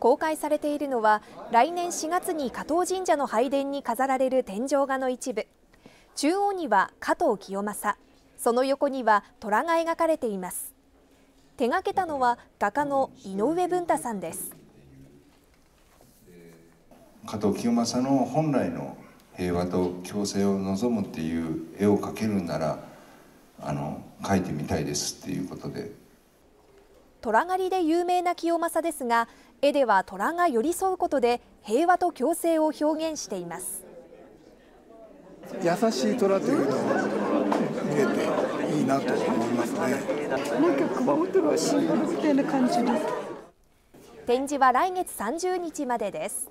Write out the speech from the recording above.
公開されているのは、来年4月に加藤神社の拝殿に飾られる天井画の一部。中央には加藤清正、その横には虎が描かれています。手がけたのは画家の井上文太さんです。 加藤清正の本来の平和と共生を望むっていう絵を描けるなら描いてみたいですっていうことで。 虎狩りで有名な清正ですが、絵では虎が寄り添うことで平和と共生を表現しています。 優しい虎というのが見えていいなと思いますね。 なんか熊本のシンボルみたいな感じです。 展示は来月30日までです。